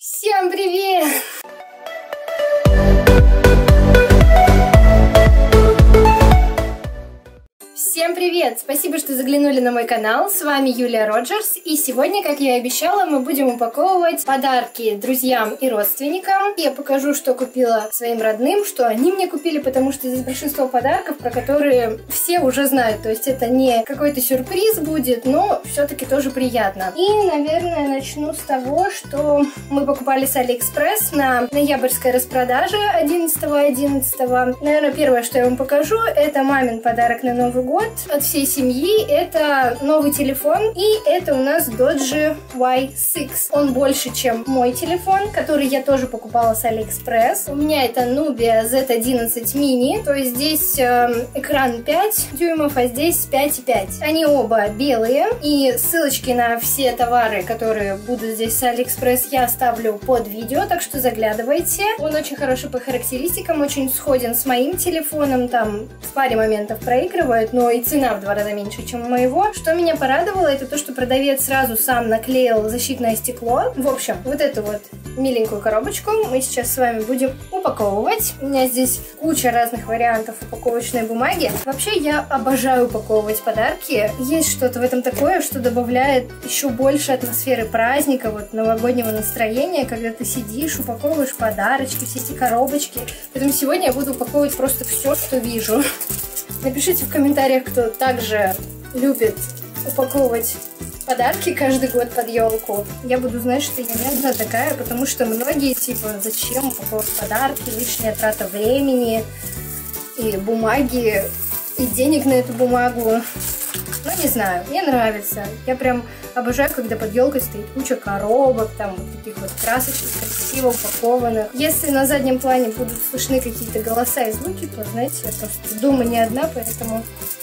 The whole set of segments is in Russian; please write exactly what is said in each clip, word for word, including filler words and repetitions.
Всем привет! Всем привет! Спасибо, что заглянули на мой канал. С вами Юлия Роджерс. И сегодня, как я и обещала, мы будем упаковывать подарки друзьям и родственникам. Я покажу, что купила своим родным, что они мне купили, потому что здесь большинство подарков, про которые все уже знают. То есть это не какой-то сюрприз будет, но все-таки тоже приятно. И, наверное, начну с того, что мы покупали с Алиэкспресс на ноябрьской распродаже одиннадцатого одиннадцатого. Наверное, первое, что я вам покажу, это мамин подарок на Новый год от всей семьи. Это новый телефон, и это у нас Doogee уай шесть. Он больше, чем мой телефон, который я тоже покупала с Алиэкспресс. У меня это Nubia зет одиннадцать мини, то есть здесь э, экран пять дюймов, а здесь пять и пять. Они оба белые, и ссылочки на все товары, которые будут здесь с Алиэкспресс, я оставлю под видео, так что заглядывайте. Он очень хороший по характеристикам, очень сходен с моим телефоном, там в паре моментов проигрывает, но и цена в два раза меньше, чем у моего. Что меня порадовало, это то, что продавец сразу сам наклеил защитное стекло. В общем, вот эту вот миленькую коробочку мы сейчас с вами будем упаковывать. У меня здесь куча разных вариантов упаковочной бумаги. Вообще, я обожаю упаковывать подарки. Есть что-то в этом такое, что добавляет еще больше атмосферы праздника, вот новогоднего настроения, когда ты сидишь, упаковываешь подарочки, все эти коробочки. Поэтому сегодня я буду упаковывать просто все, что вижу. Напишите в комментариях, кто также любит упаковывать подарки каждый год под елку. Я буду знать, что я не одна такая, потому что многие типа, зачем упаковывать подарки, лишняя трата времени и бумаги, и денег на эту бумагу. Ну, не знаю, мне нравится. Я прям обожаю, когда под елкой стоит куча коробок, там вот таких вот красочных, красиво упакованных. Если на заднем плане будут слышны какие-то голоса и звуки, то, знаете, я просто дома не одна, поэтому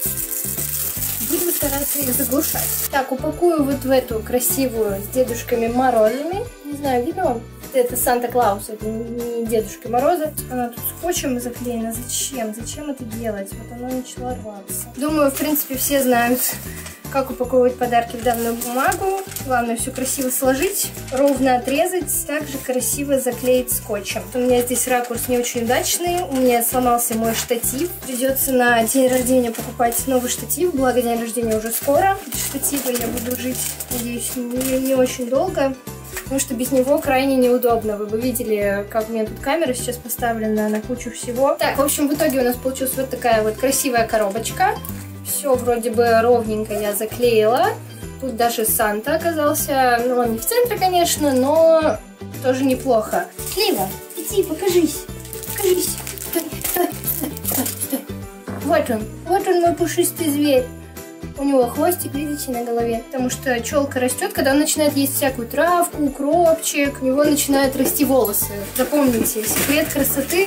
буду стараться их заглушать. Так, упакую вот в эту красивую с Дедушками Морозами. Не знаю, видно вам? Это Санта-Клаус, это не Дедушка Мороза. Она тут скотчем заклеена. Зачем? Зачем это делать? Вот оно начало рваться. Думаю, в принципе, все знают, как упаковывать подарки в данную бумагу. Главное все красиво сложить, ровно отрезать, также красиво заклеить скотчем. У меня здесь ракурс не очень удачный, у меня сломался мой штатив. Придется на день рождения покупать новый штатив, благо день рождения уже скоро. Без штатива я буду жить, надеюсь, не, не очень долго. Потому что без него крайне неудобно. Вы бы видели, как у меня тут камера сейчас поставлена на кучу всего. Так, в общем, в итоге у нас получилась вот такая вот красивая коробочка. Все вроде бы ровненько я заклеила. Тут даже Санта оказался. Ну, он не в центре, конечно, но тоже неплохо. Слива, иди, покажись. Покажись. Стой, стой, стой, стой, стой. Вот он. Вот он, мой пушистый зверь. У него хвостик, видите, на голове. Потому что челка растет, когда он начинает есть всякую травку, укропчик, у него начинают расти волосы. Запомните, секрет красоты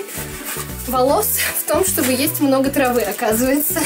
волос в том, чтобы есть много травы, оказывается.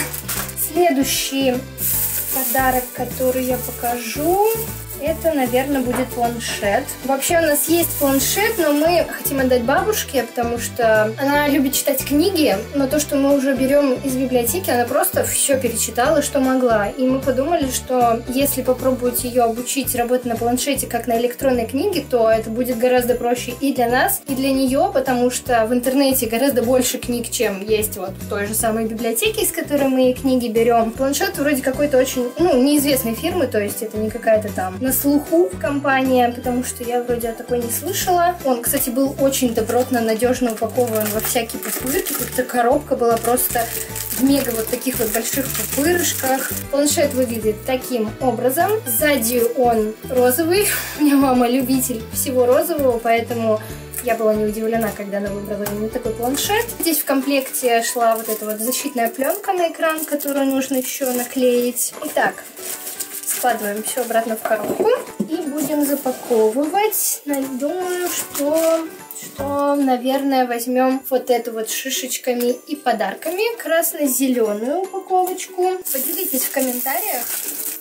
Следующий подарок, который я покажу, это, наверное, будет планшет. Вообще у нас есть планшет, но мы хотим отдать бабушке, потому что она любит читать книги, но то, что мы уже берем из библиотеки, она просто все перечитала, что могла. И мы подумали, что если попробовать ее обучить работать на планшете, как на электронной книге, то это будет гораздо проще и для нас, и для нее, потому что в интернете гораздо больше книг, чем есть вот в той же самой библиотеке, из которой мы книги берем. Планшет вроде какой-то очень, ну, неизвестной фирмы, то есть это не какая-то там на слуху компания, потому что я вроде о такой не слышала. Он, кстати, был очень добротно, надежно упакован во всякие пупырки. Эта коробка была просто в мега вот таких вот больших пупырышках. Планшет выглядит таким образом. Сзади он розовый. У меня мама любитель всего розового, поэтому я была не удивлена, когда она выбрала именно такой планшет. Здесь в комплекте шла вот эта вот защитная пленка на экран, которую нужно еще наклеить. Итак, складываем все обратно в коробку и будем запаковывать. Думаю, что, что, наверное, возьмем вот эту вот шишечками и подарками красно-зеленую упаковочку. Поделитесь в комментариях,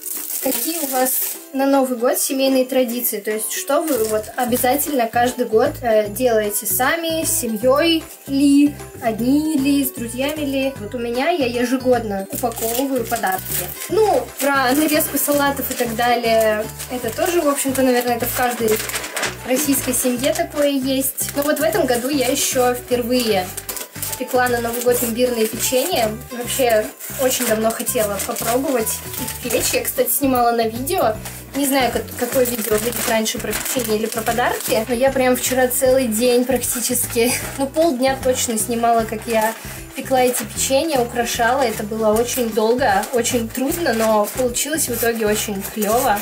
Какие у вас на Новый год семейные традиции? То есть, что вы вот обязательно каждый год э, делаете сами, с семьей ли, одни ли, с друзьями ли? Вот у меня я ежегодно упаковываю подарки. Ну, про нарезку салатов и так далее, это тоже, в общем-то, наверное, это в каждой российской семье такое есть. Но вот в этом году я еще впервые пекла на Новый год имбирные печенья. Вообще, очень давно хотела попробовать их печь. Я, кстати, снимала на видео. Не знаю, как, какое видео выйдет раньше, про печенье или про подарки. Но я прям вчера целый день практически, ну, полдня точно снимала, как я пекла эти печенья, украшала. Это было очень долго, очень трудно, но получилось в итоге очень клево.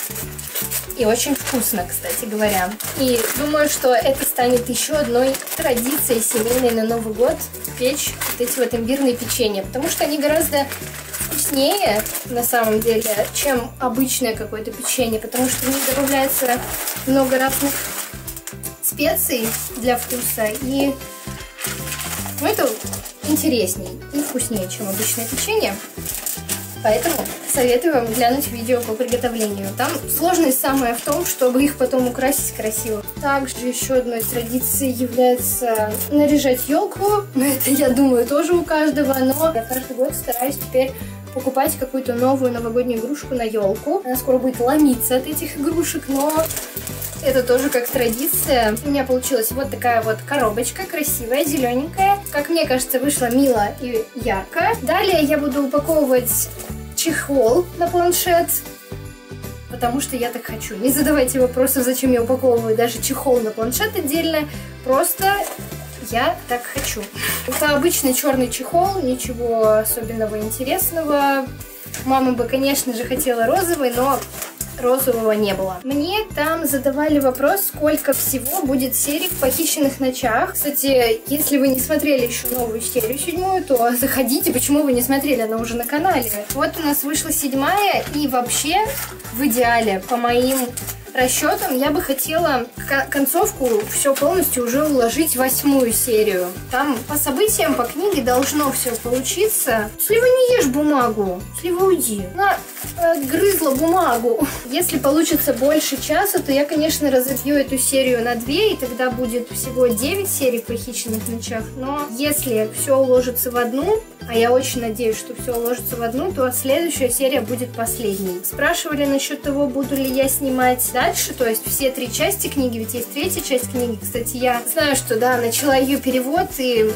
И очень вкусно, кстати говоря. И думаю, что это станет еще одной традицией семейной на Новый год печь вот эти вот имбирные печенья. Потому что они гораздо вкуснее, на самом деле, чем обычное какое-то печенье. Потому что в них добавляется много разных специй для вкуса. И ну, это интересней и вкуснее, чем обычное печенье. Поэтому советую вам глянуть видео по приготовлению. Там сложность самая в том, чтобы их потом украсить красиво. Также еще одной традицией является наряжать елку. Это, я думаю, тоже у каждого, но я каждый год стараюсь теперь покупать какую-то новую новогоднюю игрушку на елку. Она скоро будет ломиться от этих игрушек, но это тоже как традиция. У меня получилась вот такая вот коробочка, красивая, зелененькая. Как мне кажется, вышла мило и ярко. Далее я буду упаковывать чехол на планшет, потому что я так хочу. Не задавайте вопросов, зачем я упаковываю даже чехол на планшет отдельно. Просто я так хочу. Это обычный черный чехол, ничего особенного интересного. Мама бы, конечно же, хотела розовый, но розового не было. Мне там задавали вопрос, сколько всего будет серий в «Похищенных ночах». Кстати, если вы не смотрели еще новую серию, седьмую, то заходите. Почему вы не смотрели? Она уже на канале. Вот у нас вышла седьмая, и вообще, в идеале, по моим расчетам, я бы хотела концовку все полностью уже уложить в восьмую серию. Там по событиям, по книге должно все получиться. Слива, не ешь бумагу. Слива, уйди. Она грызла бумагу. Если получится больше часа, то я, конечно, разобью эту серию на две, и тогда будет всего девять серий в «Похищенных ночах». Но если все уложится в одну, а я очень надеюсь, что все уложится в одну, то следующая серия будет последней. Спрашивали насчет того, буду ли я снимать дальше, то есть все три части книги, ведь есть третья часть книги. Кстати, я знаю, что, да, начала ее перевод, и,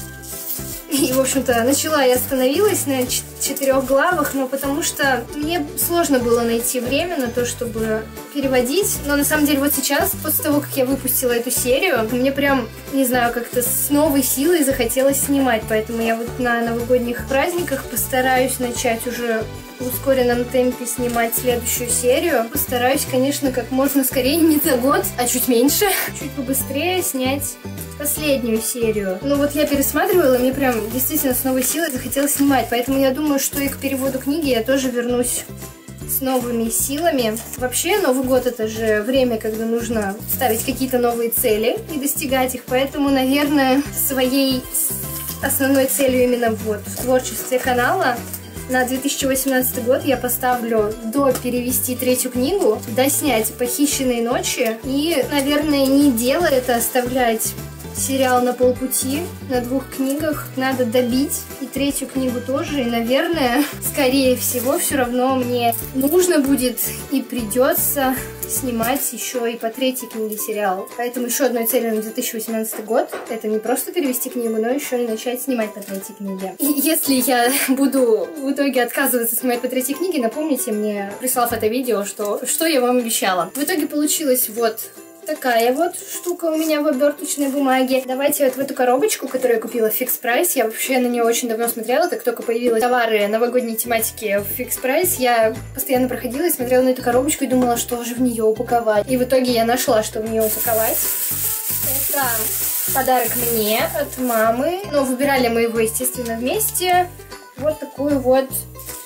и в общем-то, начала и остановилась на четырех главах, но потому что мне сложно было найти время на то, чтобы переводить. Но на самом деле вот сейчас, после того, как я выпустила эту серию, мне прям, не знаю, как-то с новой силой захотелось снимать. Поэтому я вот на новогодних праздниках постараюсь начать уже в ускоренном темпе снимать следующую серию. Постараюсь, конечно, как можно скорее, не за год, а чуть меньше, чуть побыстрее снять последнюю серию. Ну вот я пересматривала, мне прям действительно с новой силой захотелось снимать. Поэтому я думаю, что и к переводу книги я тоже вернусь с новыми силами. Вообще, Новый год — это же время, когда нужно ставить какие-то новые цели и достигать их. Поэтому, наверное, своей основной целью именно вот в творчестве канала на две тысячи восемнадцатый год я поставлю до перевести третью книгу, доснять «Похищенные ночи» и, наверное, не дело это оставлять сериал на полпути, на двух книгах. Надо добить и третью книгу тоже. И, наверное, скорее всего, все равно мне нужно будет и придется снимать еще и по третьей книге сериал. Поэтому еще одной целью на две тысячи восемнадцатый год — это не просто перевести книгу, но еще и начать снимать по третьей книге. И если я буду в итоге отказываться снимать по третьей книге, напомните мне, прислав это видео, что, что я вам обещала. В итоге получилось вот такая вот штука у меня в оберточной бумаге. Давайте вот в эту коробочку, которую я купила в Fix Price. Я вообще на нее очень давно смотрела, как только появились товары новогодней тематики в Fix Price. Я постоянно проходила и смотрела на эту коробочку и думала, что же в нее упаковать. И в итоге я нашла, что в нее упаковать. Это подарок мне от мамы. Но выбирали мы его, естественно, вместе. Вот такую вот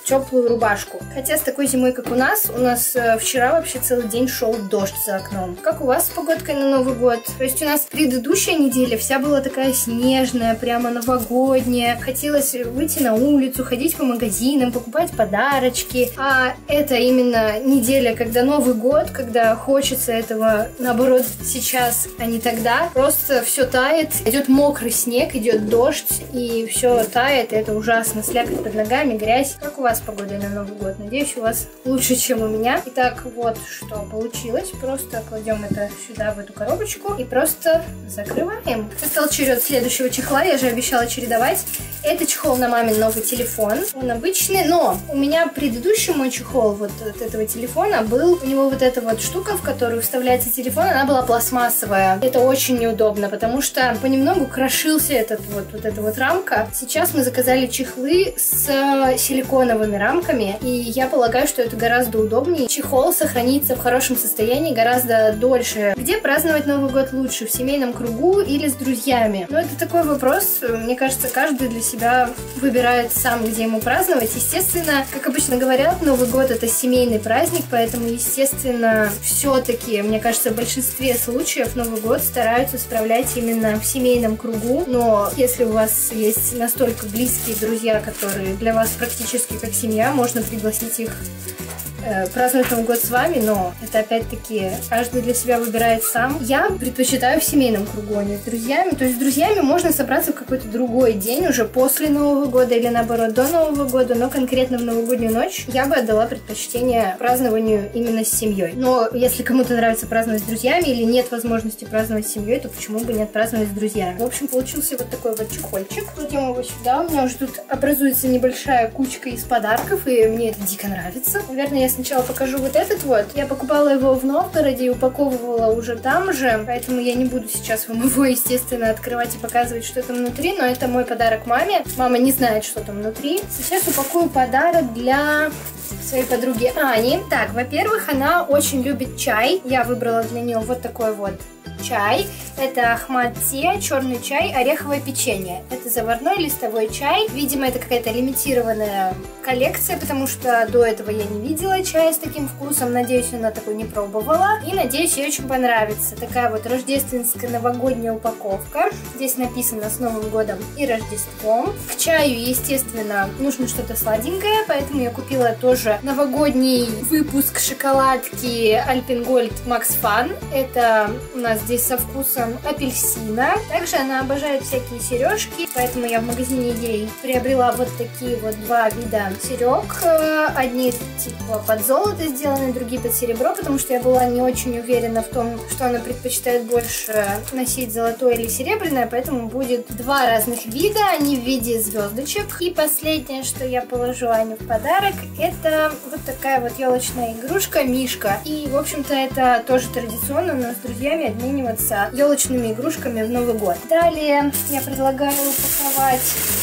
теплую рубашку. Хотя с такой зимой, как у нас, у нас э, вчера вообще целый день шел дождь за окном. Как у вас с погодкой на Новый год? То есть у нас предыдущая неделя вся была такая снежная, прямо новогодняя. Хотелось выйти на улицу, ходить по магазинам, покупать подарочки. А это именно неделя, когда Новый год, когда хочется этого, наоборот, сейчас, а не тогда. Просто все тает, идет мокрый снег, идет дождь, и все тает, и это ужасно. Слякоть под ногами, грязь. Как у вас с погодой на Новый год? Надеюсь, у вас лучше, чем у меня. Итак, вот что получилось. Просто кладем это сюда, в эту коробочку, и просто закрываем. Настал черед следующего чехла, я же обещала чередовать. Это чехол на мамин новый телефон. Он обычный, но у меня предыдущий мой чехол вот от этого телефона был, у него вот эта вот штука, в которую вставляется телефон, она была пластмассовая. Это очень неудобно, потому что понемногу крошился этот вот, вот эта вот рамка. Сейчас мы заказали чехлы с силиконовыми рамками, и я полагаю, что это гораздо удобнее. Чехол сохранится в хорошем состоянии гораздо дольше. Где праздновать Новый год лучше? В семейном кругу или с друзьями? Ну, это такой вопрос. Мне кажется, каждый для себя выбирает сам, где ему праздновать. Естественно, как обычно говорят, Новый год — это семейный праздник, поэтому, естественно, все-таки, мне кажется, в большинстве случаев Новый год стараются справлять именно в семейном кругу. Но если у вас есть настолько близкие друзья, которые для вас практически как семья, можно пригласить их праздновать Новый год с вами, но это опять-таки каждый для себя выбирает сам. Я предпочитаю в семейном кругу, а не с друзьями. То есть с друзьями можно собраться в какой-то другой день, уже после Нового года или наоборот до Нового года, но конкретно в новогоднюю ночь я бы отдала предпочтение празднованию именно с семьей. Но если кому-то нравится праздновать с друзьями или нет возможности праздновать с семьей, то почему бы не отпраздновать с друзьями? В общем, получился вот такой вот чехольчик. Кладем его сюда. У меня уже тут образуется небольшая кучка из подарков, и мне это дико нравится. Наверное, я сначала покажу вот этот вот. Я покупала его в Новгороде и упаковывала уже там же, поэтому я не буду сейчас вам его, естественно, открывать и показывать, что там внутри, но это мой подарок маме. Мама не знает, что там внутри. Сейчас упакую подарок для своей подруги Ани. Так, во-первых, она очень любит чай. Я выбрала для нее вот такой вот чай. Это Ахмад Те, черный чай, ореховое печенье. Это заварной листовой чай. Видимо, это какая-то лимитированная коллекция, потому что до этого я не видела чая с таким вкусом. Надеюсь, она такой не пробовала. И надеюсь, ей очень понравится. Такая вот рождественская новогодняя упаковка. Здесь написано «С Новым годом и Рождеством». К чаю, естественно, нужно что-то сладенькое, поэтому я купила тоже новогодний выпуск шоколадки Альпенгольд Макс Фан. Это у нас здесь со вкусом апельсина. Также она обожает всякие сережки, поэтому я в магазине ей приобрела вот такие вот два вида серег. Одни типа под золото сделаны, другие под серебро, потому что я была не очень уверена в том, что она предпочитает больше носить золотое или серебряное, поэтому будет два разных вида, они в виде звездочек. И последнее, что я положу Ане в подарок, это вот такая вот елочная игрушка Мишка. И, в общем-то, это тоже традиционно у нас с друзьями обмениваться елочными игрушками в Новый год. Далее я предлагаю упаковать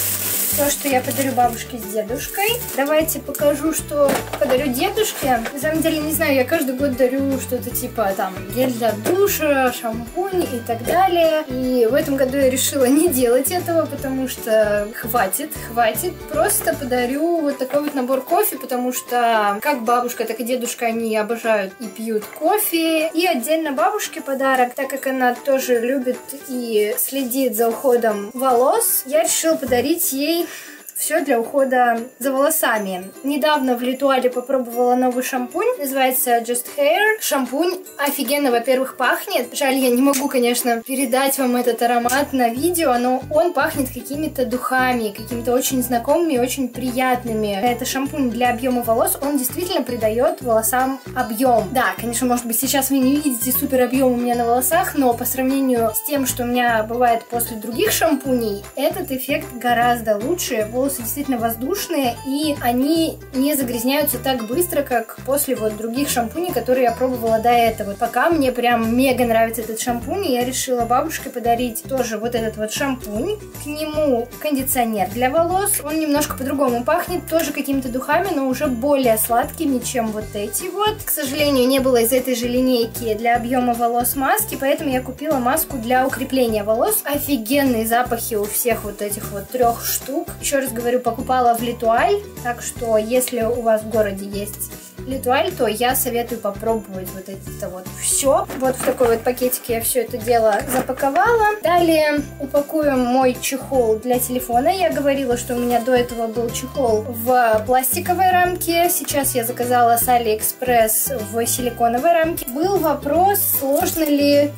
то, что я подарю бабушке с дедушкой. Давайте покажу, что подарю дедушке. На самом деле, не знаю, я каждый год дарю что-то типа там гель для душа, шампунь и так далее. И в этом году я решила не делать этого, потому что хватит, хватит. Просто подарю вот такой вот набор кофе, потому что как бабушка, так и дедушка, они обожают и пьют кофе. И отдельно бабушке подарок, так как она тоже любит и следит за уходом волос, я решила подарить ей все для ухода за волосами. Недавно в Литуале попробовала новый шампунь, называется Just Hair. Шампунь офигенно, во-первых, пахнет. Жаль, я не могу, конечно, передать вам этот аромат на видео, но он пахнет какими-то духами, какими-то очень знакомыми, очень приятными. Это шампунь для объема волос, он действительно придает волосам объем. Да, конечно, может быть, сейчас вы не видите супер объем у меня на волосах, но по сравнению с тем, что у меня бывает после других шампуней, этот эффект гораздо лучше. Волосы действительно воздушные, и они не загрязняются так быстро, как после вот других шампуней, которые я пробовала до этого. Пока мне прям мега нравится этот шампунь, и я решила бабушке подарить тоже вот этот вот шампунь. К нему кондиционер для волос. Он немножко по-другому пахнет, тоже какими-то духами, но уже более сладкими, чем вот эти вот. К сожалению, не было из этой же линейки для объема волос маски, поэтому я купила маску для укрепления волос. Офигенные запахи у всех вот этих вот трех штук. Еще раз говорю, покупала в Летуаль, так что если у вас в городе есть Летуаль, то я советую попробовать вот это вот все. Вот в такой вот пакетик я все это дело запаковала. Далее упакуем мой чехол для телефона. Я говорила, что у меня до этого был чехол в пластиковой рамке. Сейчас я заказала с Алиэкспресс в силиконовой рамке. Был вопрос, сложно ли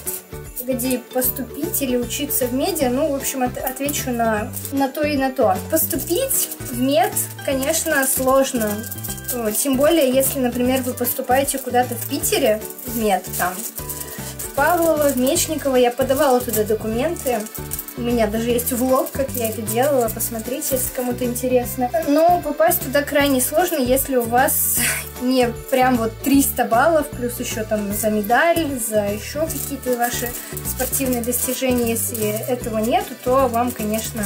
где поступить или учиться в меди. Ну, в общем, от, отвечу на, на то и на то. Поступить в мед, конечно, сложно. Тем более, если, например, вы поступаете куда-то в Питере, в мед, там, в Павлово, в Мечниково. Я подавала туда документы. У меня даже есть влог, как я это делала. Посмотрите, если кому-то интересно. Но попасть туда крайне сложно, если у вас не прям вот триста баллов, плюс еще там за медаль, за еще какие-то ваши спортивные достижения. Если этого нету, то вам, конечно,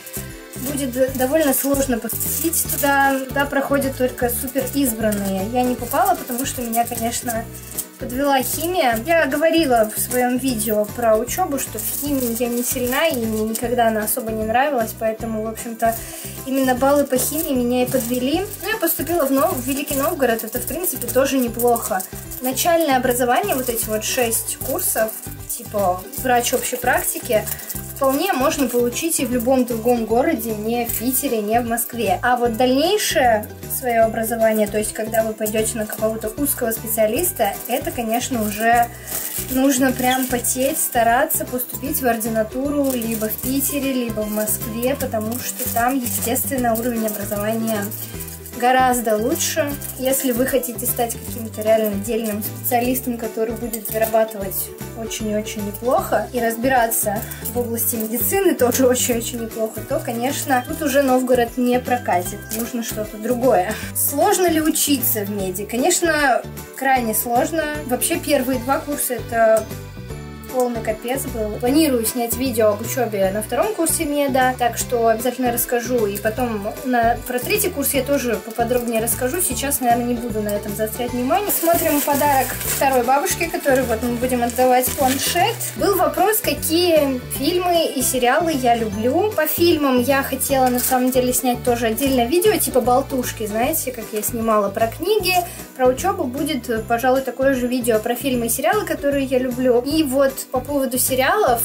будет довольно сложно поступить туда. Туда проходят только супер избранные. Я не попала, потому что меня, конечно, подвела химия. Я говорила в своем видео про учебу, что в химии я не сильна и мне никогда она особо не нравилась, поэтому, в общем-то, именно баллы по химии меня и подвели. Ну, я поступила в, Нов... в Великий Новгород, это, в принципе, тоже неплохо. Начальное образование, вот эти вот шесть курсов, типа врач общей практики, вполне можно получить и в любом другом городе, не в Питере, не в Москве. А вот дальнейшее свое образование, то есть когда вы пойдете на какого-то узкого специалиста, это, конечно, уже нужно прям потеть, стараться поступить в ординатуру либо в Питере, либо в Москве, потому что там, естественно, уровень образования гораздо лучше. Если вы хотите стать каким-то реально отдельным специалистом, который будет зарабатывать очень и очень неплохо и разбираться в области медицины тоже очень-очень неплохо, то, конечно, тут уже Новгород не прокатит. Нужно что-то другое. Сложно ли учиться в меди? Конечно, крайне сложно. Вообще, первые два курса — это полный капец был. Планирую снять видео об учебе на втором курсе меда, так что обязательно расскажу. И потом на, про третий курс я тоже поподробнее расскажу. Сейчас, наверное, не буду на этом заострять внимание. Смотрим подарок второй бабушке, который вот мы будем отдавать планшет. Был вопрос, какие фильмы и сериалы я люблю. По фильмам я хотела на самом деле снять тоже отдельное видео, типа болтушки, знаете, как я снимала про книги. Про учебу будет, пожалуй, такое же видео про фильмы и сериалы, которые я люблю. И вот по поводу сериалов,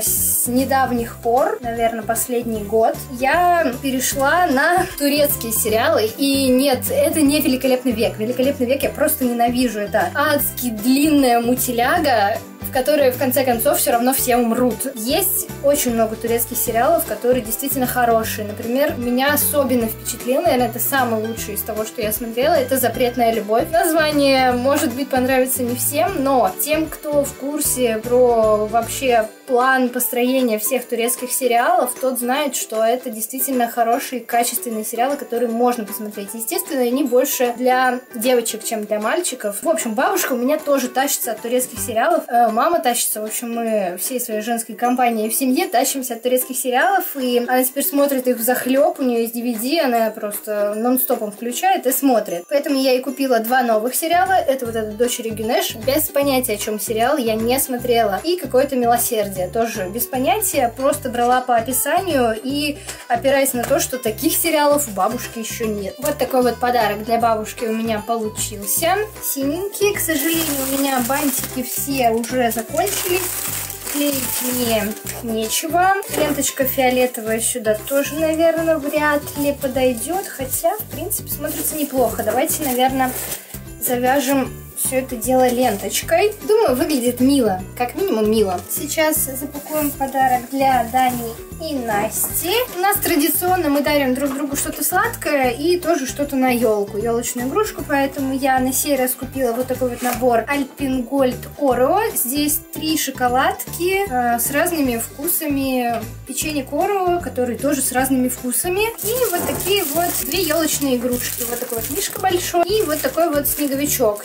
с недавних пор, наверное, последний год, я перешла на турецкие сериалы. И нет, это не «Великолепный век». «Великолепный век» я просто ненавижу. Это адски длинная мутиляга, в которой, в конце концов, все равно все умрут. Есть очень много турецких сериалов, которые действительно хорошие. Например, меня особенно впечатлило, наверное, это самый лучший из того, что я смотрела, это «Запретная любовь». Название, может быть, понравится не всем, но тем, кто в курсе про вообще план построения всех турецких сериалов, тот знает, что это действительно хорошие, качественные сериалы, которые можно посмотреть. Естественно, они больше для девочек, чем для мальчиков. В общем, бабушка у меня тоже тащится от турецких сериалов. Мама тащится, в общем, мы всей своей женской компанией в семье тащимся от турецких сериалов, и она теперь смотрит их взахлеб, у нее есть ди ви ди, она просто нон-стопом включает и смотрит. Поэтому я и купила два новых сериала. Это вот этот «Дочери Гюнеш», без понятия, о чем сериал, я не смотрела. И какое-то «Милосердие», тоже без понятия, просто брала по описанию и опираясь на то, что таких сериалов у бабушки еще нет. Вот такой вот подарок для бабушки у меня получился. Синенький, к сожалению, у меня бантики все уже закончились. Клеить мне нечего. Ленточка фиолетовая сюда тоже, наверное, вряд ли подойдет. Хотя, в принципе, смотрится неплохо. Давайте, наверное, завяжем все это дело ленточкой. Думаю, выглядит мило. Как минимум мило. Сейчас запакуем подарок для Дани и Насти. У нас традиционно мы дарим друг другу что-то сладкое и тоже что-то на елку. Елочную игрушку. Поэтому я на сей раз купила вот такой вот набор Alpen Gold Oreo. Здесь три шоколадки э, с разными вкусами. Печенье Oreo, которые тоже с разными вкусами. И вот такие вот две елочные игрушки. Вот такой вот мишка большой и вот такой вот снеговичок. Его можно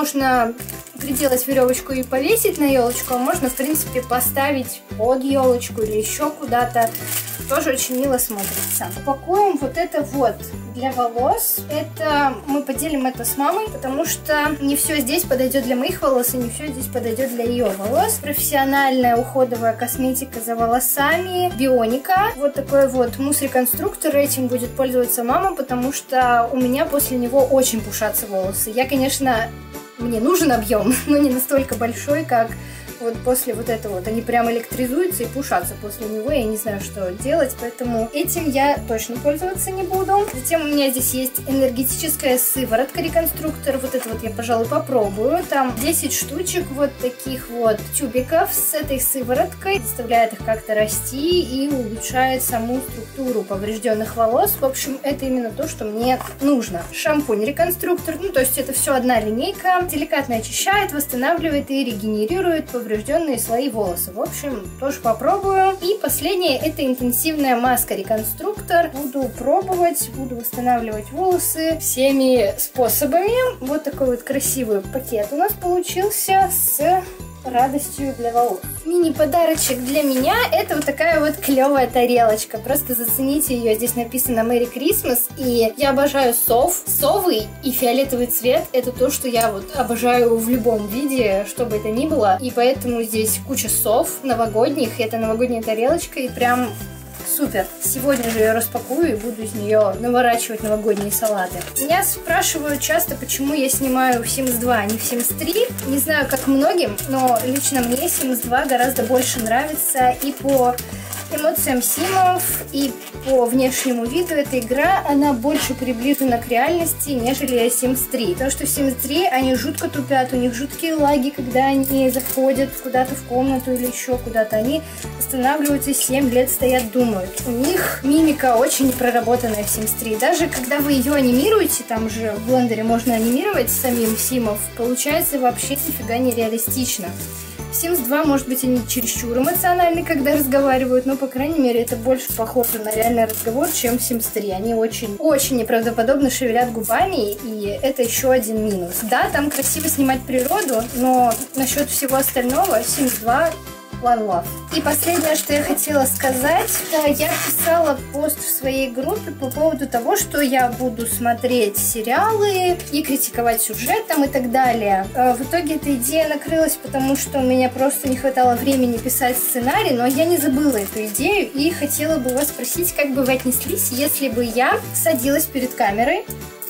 можно приделать веревочку и повесить на елочку, а можно, в принципе, поставить под елочку или еще куда-то. Тоже очень мило смотрится. Упакуем вот это вот для волос. Это мы поделим это с мамой, потому что не все здесь подойдет для моих волос и не все здесь подойдет для ее волос. Профессиональная уходовая косметика за волосами. Бионика. Вот такой вот мусс-реконструктор. Этим будет пользоваться мама, потому что у меня после него очень пушатся волосы. Я, конечно, мне нужен объем, но не настолько большой, как вот после вот этого вот. Они прям электризуются и пушатся после него. Я не знаю, что делать, поэтому этим я точно пользоваться не буду. Затем у меня здесь есть энергетическая сыворотка-реконструктор. Вот это вот я, пожалуй, попробую. Там десять штучек вот таких вот тюбиков с этой сывороткой. Заставляет их как-то расти и улучшает саму структуру поврежденных волос. В общем, это именно то, что мне нужно. Шампунь-реконструктор. Ну, то есть это все одна линейка. Деликатно очищает, восстанавливает и регенерирует поврежденные поврежденные слои волоса. В общем, тоже попробую. И последнее, это интенсивная маска реконструктор. Буду пробовать, буду восстанавливать волосы всеми способами. Вот такой вот красивый пакет у нас получился с радостью для волос. Мини-подарочек для меня — это вот такая вот клевая тарелочка. Просто зацените ее. Здесь написано Merry Christmas. И я обожаю сов. Совы и фиолетовый цвет — это то, что я вот обожаю в любом виде, что бы это ни было. И поэтому здесь куча сов новогодних. И это новогодняя тарелочка. И прям супер. Сегодня же я распакую и буду из нее наворачивать новогодние салаты. Меня спрашивают часто, почему я снимаю в Sims два, а не в Sims три. Не знаю, как многим, но лично мне Sims два гораздо больше нравится и по эмоциям симов, и по внешнему виду. Эта игра, она больше приближена к реальности, нежели Sims три. Потому что в Sims три они жутко тупят, у них жуткие лаги, когда они заходят куда-то в комнату или еще куда-то. Они останавливаются, семь лет стоят, думают. У них мимика очень проработанная в Sims три. Даже когда вы ее анимируете, там же в блендере можно анимировать самим симов, получается вообще нифига не реалистично. В Sims два, может быть, они чересчур эмоциональны, когда разговаривают, но, по крайней мере, это больше похоже на реальный разговор, чем в Sims три. Они очень, очень неправдоподобно шевелят губами, и это еще один минус. Да, там красиво снимать природу, но насчет всего остального Sims два One Love. И последнее, что я хотела сказать, я писала пост в своей группе по поводу того, что я буду смотреть сериалы и критиковать сюжет там и так далее. В итоге эта идея накрылась, потому что у меня просто не хватало времени писать сценарий, но я не забыла эту идею и хотела бы вас спросить, как бы вы отнеслись, если бы я садилась перед камерой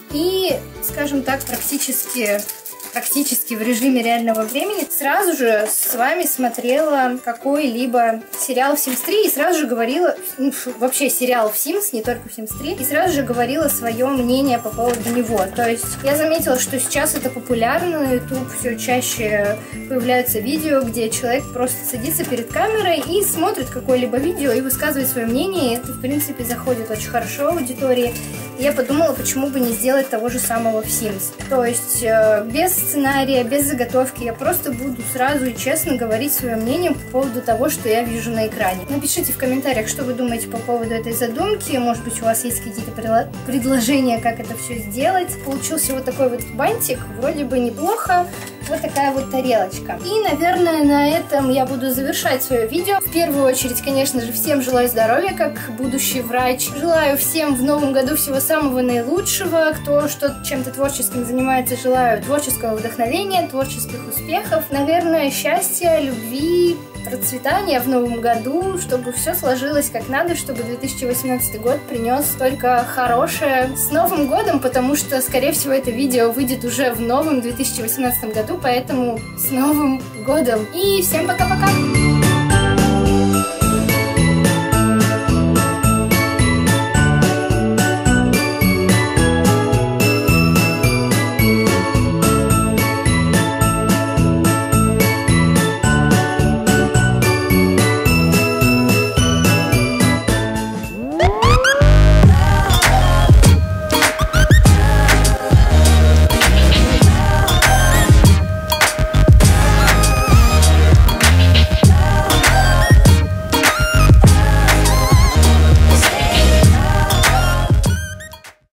и, скажем так, практически... практически в режиме реального времени, сразу же с вами смотрела какой-либо сериал в Sims три и сразу же говорила, ну, вообще сериал в Sims, не только в Sims три, и сразу же говорила свое мнение по поводу него. То есть я заметила, что сейчас это популярно, на YouTube все чаще появляются видео, где человек просто садится перед камерой и смотрит какое-либо видео и высказывает свое мнение, и это, в принципе, заходит очень хорошо в аудитории. И я подумала, почему бы не сделать того же самого в Sims. То есть э, без сценария, без заготовки, я просто буду сразу и честно говорить свое мнение по поводу того, что я вижу на экране. Напишите в комментариях, что вы думаете по поводу этой задумки. Может быть, у вас есть какие-то предложения, как это все сделать. Получился вот такой вот бантик, вроде бы неплохо. Вот такая вот тарелочка. И, наверное, на этом я буду завершать свое видео. В первую очередь, конечно же, всем желаю здоровья, как будущий врач. Желаю всем в новом году всего самого наилучшего. Кто что чем-то творческим занимается, желаю творческого вдохновения, творческих успехов. Наверное, счастья, любви, процветания в новом году, чтобы все сложилось как надо, чтобы две тысячи восемнадцатый год принес только хорошее. С Новым годом, потому что, скорее всего, это видео выйдет уже в новом две тысячи восемнадцатом году, поэтому с Новым годом. И всем пока-пока!